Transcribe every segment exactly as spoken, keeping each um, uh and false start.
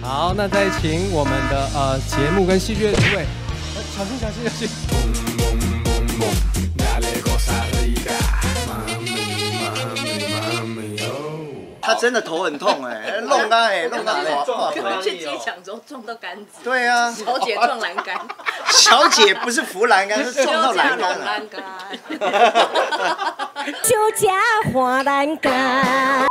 好，那再请我们的呃节目跟戏剧的主委，小心小心小心。 他真的头很痛哎，弄他哎，弄他哎， 去机场之后撞到杆子。 对啊， 小姐撞栏杆。 小姐不是扶栏杆，是撞到栏杆栏杆。 酒家花栏杆。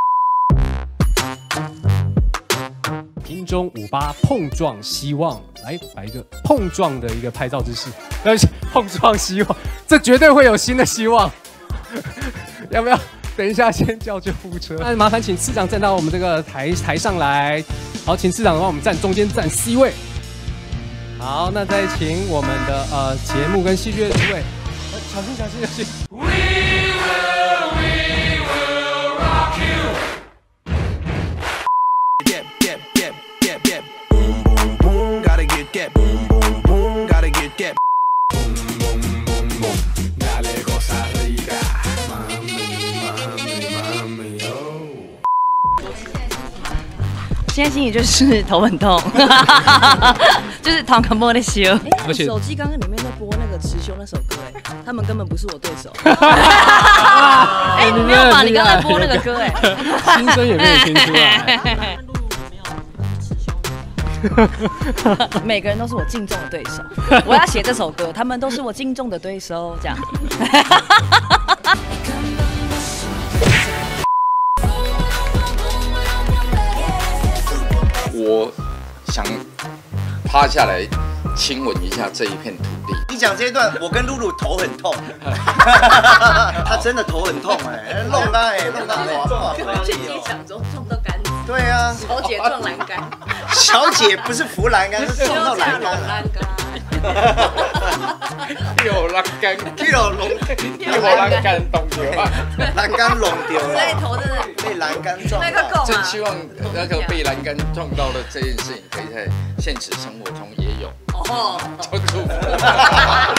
金钟五八碰撞希望，来摆一个碰撞的一个拍照姿势，要碰撞希望，这绝对会有新的希望，要不要？等一下，先叫救护车。那麻烦请市长站到我们这个台台上来。好，请市长帮我们站中间站 C 位。好，那再请我们的呃节目跟戏剧的主委，小心小心小心。We will, we will rock you. Get get get get get. Boom boom boom, gotta get get. Boom boom boom, gotta get get. Boom boom boom boom, dale cosa rica. 现在心里就是头很痛，就是头壳摸的修。 哎，手机刚刚里面在播那个雌雄那首歌，哎，他们根本不是我对手。 哎，没有吧？你刚才播那个歌，哎， 心声也没有听出来。 每个人都是我敬重的对手，我要写这首歌，他们都是我敬重的对手，这样。 我想趴下来亲吻一下这一片土地。 你讲这一段，我跟露露头很痛，他真的头很痛哎，弄他哎，弄他哎， 去机场之后撞到杆子。 对啊， 小姐撞栏杆。 小姐不是扶栏杆，是撞到栏杆。 有栏杆， 有龙， 有栏杆动掉啊！ 栏杆弄掉了， 所以头真的被栏杆撞到。 真希望那个被栏杆撞到的这件事情，可以在现实生活中也有。哦，就祝福。